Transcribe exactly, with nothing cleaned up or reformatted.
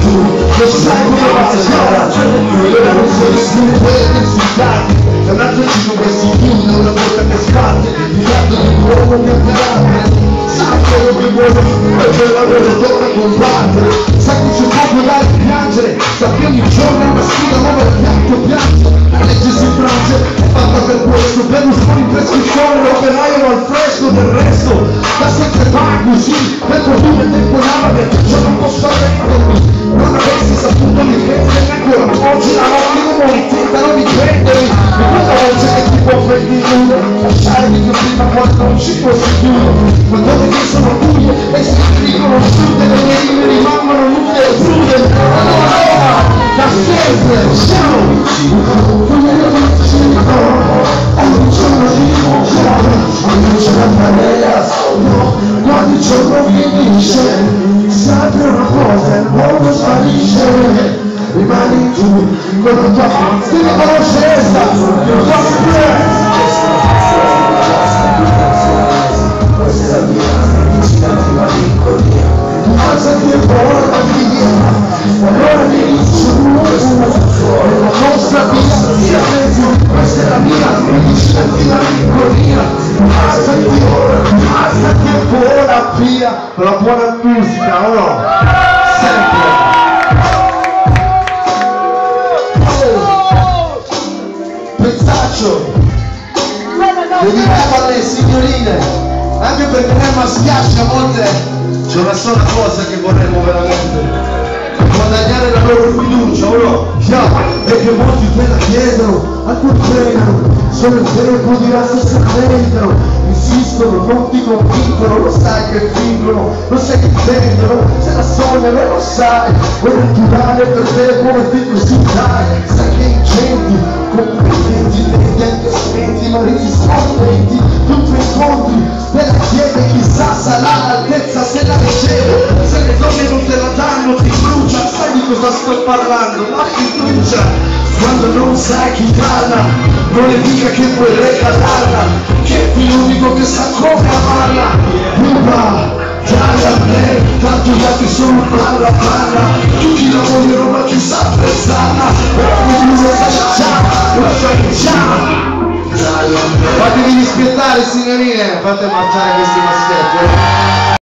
lo sai come va a scoraggiare, ora non sono stupidi e insultati, da un altro ci come si chiude una bocca che sbatte, il gatto di un uomo che piace, sa quello che vuole, e per la loro torna a combattere, sa che c'è poco da piangere, sa che ogni giorno è una sfida nuova e pianto pianto, la legge si infrange, è fatta per questo, per un fuori in prescrizione, l'operaio va al fresco del resto, da sempre va così, per fortuna il tempo lava perché ciò non posso arrendermi, non avessi saputo difendere ancora, oggi la notte i rumori tentano di prendermi, e quella voce che ti può prendere, lasciarmi che prima quando non ci fossi più, quando le mie sono buie e si riconosciute, le mie rime rimangono nude e crude, allora da sempre, ciao! Ogni giorno di nuovo, ogni giorno nella sogno, ogni giorno finisce, sempre una cosa e il mondo sparisce, rimani tu con la tua forza di conoscenza, il tuo spirito. Questa è la mia vicina di malinconia, cosa che porta via, allora mi dice la nostra vita, questa è la mia medicina di malinconia, basta che basta che vola via, con la buona musica, o no? Sempre! Pezzaccio! Dedichiamo alle signorine, anche perché nel maschiaccio a volte c'è una sola cosa che vorremmo veramente, guadagnare la loro fiducia, o no? Yeah. E che molti te la chiedono, a cui pregano, sono il tempo di razza se credono, insistono, non ti convincono, lo sai che fingono, lo sai che tendono, se la sognano e lo sai, è naturale per te come ti così dai, sai che incendi, complimenti, lenti anche spenti, ma riscontenti, tu ti incontri, te la chiede, chissà sarà l'altezza se la riceve, se le donne non te la danno ti brucia, sai di cosa sto parlando, ma ti brucia, quando non sai chi parla, non è mica che vuoi regalarla, che è l'unico che sa come amarla, ruba, dai a me, tanto gli altri sono parla parla, tutti la vogliono ma chi sa apprezzarla, ogni uno sa già, lo sai già. Fatevi rispettare signorine, fate marciare questi maschietti.